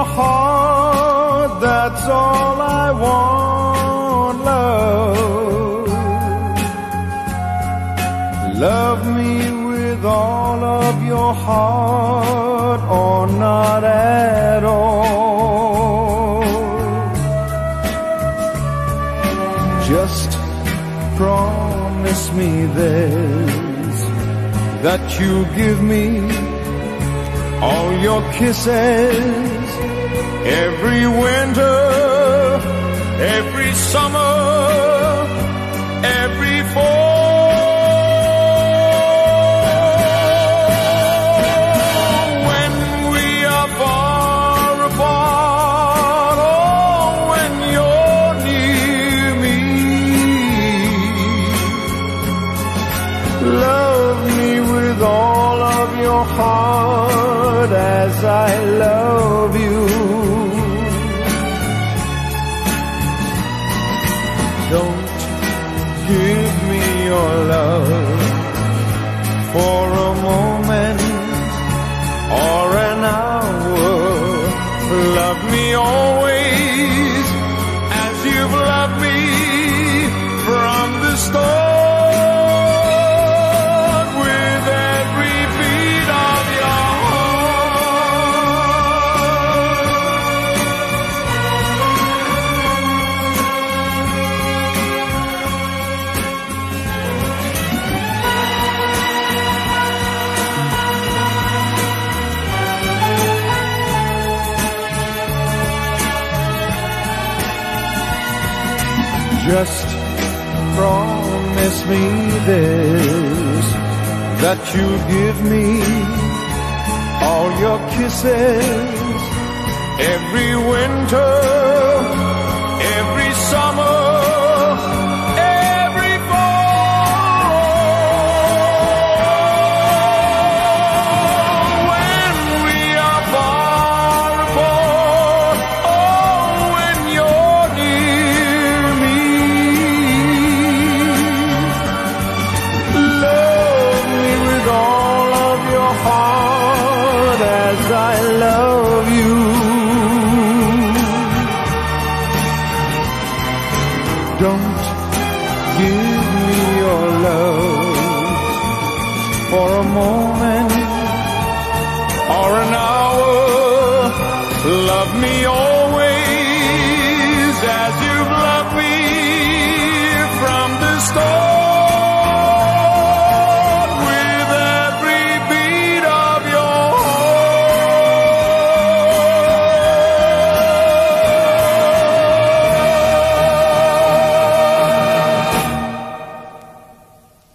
your heart, that's all I want, love. Love me with all of your heart, or not at all. Just promise me this, that you'll give me all your kisses every winter, every summer, every fall. When we are far apart, or when you're near me, love me with all of your heart as I love you. Don't give me your love for a moment or an hour. Love me always as you've loved me from the start. Just promise me this, that you'll give me all your kisses every winter, every summer, every fall. When we are far apart, oh, when you're near me, love me with all of your heart as I love you. Don't give me your love for a moment or an hour. Love me always as you